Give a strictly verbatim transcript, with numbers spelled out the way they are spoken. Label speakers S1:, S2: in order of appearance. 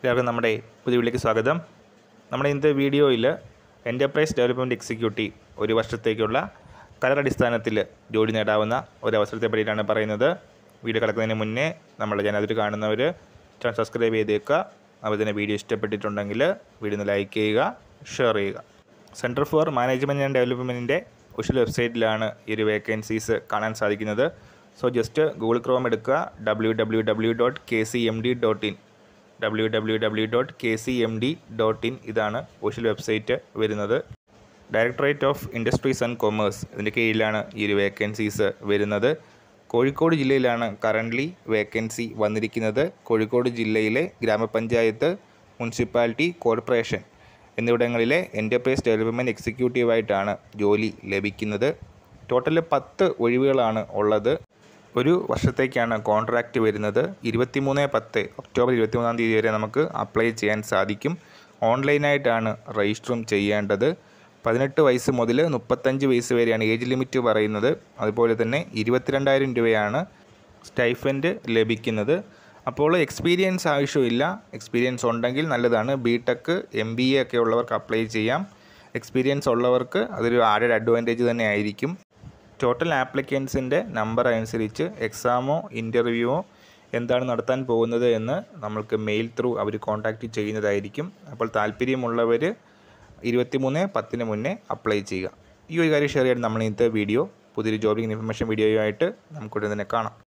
S1: എല്ലാവർക്കും നമ്മുടെ പുതിയ വീഡിയോയിലേക്ക് സ്വാഗതം. നമ്മുടെ ഇന്നത്തെ വീഡിയോയിൽ എൻ്റർപ്രൈസ് ഡെവലപ്മെൻറ്റ് എക്സിക്യൂട്ടീവ് ഒരു വർഷത്തേക്കുള്ള കരാർ അടിസ്ഥാനത്തിൽ ജോലി നേടാവുന്ന ഒരു അവസരത്തെ പറ്റിയിട്ടാണ് പറയുന്നത്. വീഡിയോ കിടക്കുന്നതിന് മുന്നേ നമ്മുടെ ചാനൽ കാണുന്നവർ ചാനൽ സബ്സ്ക്രൈബ് ചെയ്തേക്കുക. അതുപോലെ തന്നെ വീഡിയോ ഇഷ്ടപ്പെട്ടിട്ടുണ്ടെങ്കിൽ വീഡിയോ ഒന്ന് ലൈക്ക് ചെയ്യുക, ഷെയർ ചെയ്യുക. സെൻറ്റർ ഫോർ മാനേജ്മെൻറ്റ് ആൻഡ് ഡെവലപ്മെൻറ്റിൻ്റെ ഒഫീഷ്യൽ വെബ്സൈറ്റിലാണ് ഈ ഒരു വേക്കൻസീസ് കാണാൻ സാധിക്കുന്നത്. സോ ജസ്റ്റ് ഗൂഗിൾ ക്രോം എടുക്കുക, W W W dot K C M D dot in W W W dot K C M D dot in ഇതാണ് official website വരുന്നത്. Directorate of industries and commerce ഇതിൻ്റെ കീഴിലാണ് ഈ ഒരു vacancies വരുന്നത്. കോഴിക്കോട് ജില്ലയിലാണ് currently vacancy വന്നിരിക്കുന്നത്. കോഴിക്കോട് ജില്ലയിലെ ഗ്രാമപഞ്ചായത്ത്, മുനിസിപ്പാലിറ്റി, കോർപ്പറേഷൻ എന്നിവിടങ്ങളിലെ എൻ്റർപ്രൈസ് ഡെവലപ്മെൻറ്റ് എക്സിക്യൂട്ടീവായിട്ടാണ് ജോലി ലഭിക്കുന്നത്. ടോട്ടൽ പത്ത് ഒഴിവുകളാണ് ഉള്ളത്. ഒരു വർഷത്തേക്കാണ് കോൺട്രാക്റ്റ് വരുന്നത്. ഇരുപത്തിമൂന്ന് പത്ത് ഒക്ടോബർ ഇരുപത്തിമൂന്നാം തീയതി വരെ നമുക്ക് അപ്ലൈ ചെയ്യാൻ സാധിക്കും. ഓൺലൈനായിട്ടാണ് രജിസ്റ്ററും ചെയ്യേണ്ടത്. പതിനെട്ട് വയസ്സ് മുതൽ മുപ്പത്തഞ്ച് വയസ്സ് വരെയാണ് ഏജ് ലിമിറ്റ് പറയുന്നത്. അതുപോലെ തന്നെ ഇരുപത്തിരണ്ടായിരം രൂപയാണ് സ്റ്റൈഫൻഡ് ലഭിക്കുന്നത്. അപ്പോൾ എക്സ്പീരിയൻസ് ആവശ്യമില്ല. എക്സ്പീരിയൻസ് ഉണ്ടെങ്കിൽ നല്ലതാണ്. B tech, M B A ഒക്കെ ഉള്ളവർക്ക് അപ്ലൈ ചെയ്യാം. എക്സ്പീരിയൻസ് ഉള്ളവർക്ക് അതൊരു ആഡഡ് അഡ്വാൻറ്റേജ് തന്നെ ആയിരിക്കും. ടോട്ടൽ ആപ്ലിക്കൻസിൻ്റെ നമ്പർ അനുസരിച്ച് എക്സാമോ ഇൻ്റർവ്യൂവോ എന്താണ് നടത്താൻ പോകുന്നത് എന്ന് നമ്മൾക്ക് മെയിൽ ത്രൂ അവർ കോൺടാക്റ്റ് ചെയ്യുന്നതായിരിക്കും. അപ്പോൾ താല്പര്യമുള്ളവർ ഇരുപത്തിമൂന്ന് പത്തിന് മുന്നേ അപ്ലൈ ചെയ്യുക. ഈ ഒരു കാര്യം ഷെയർ ചെയ്യാൻ നമ്മൾ ഇന്നത്തെ വീഡിയോ പുതിയൊരു ജോബിംഗ് ഇൻഫർമേഷൻ വീഡിയോയുമായിട്ട് നമുക്കുടൻ തന്നെ കാണാം.